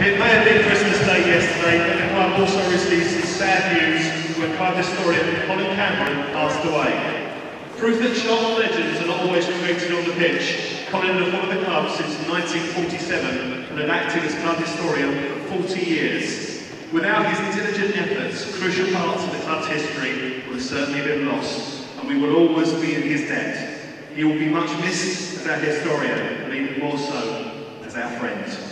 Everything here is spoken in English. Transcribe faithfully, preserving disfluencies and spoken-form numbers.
it may have been Christmas Day yesterday, but the club also received some sad news when club historian Colin Cameron passed away. Proof that Charlton legends are not always created on the pitch, Colin had followed the club since nineteen forty-seven and had acted as club historian for forty years. Without his diligent efforts, crucial parts of the club's history would have certainly been lost, and we will always be in his debt. He will be much missed as our historian, and even more so as our friend.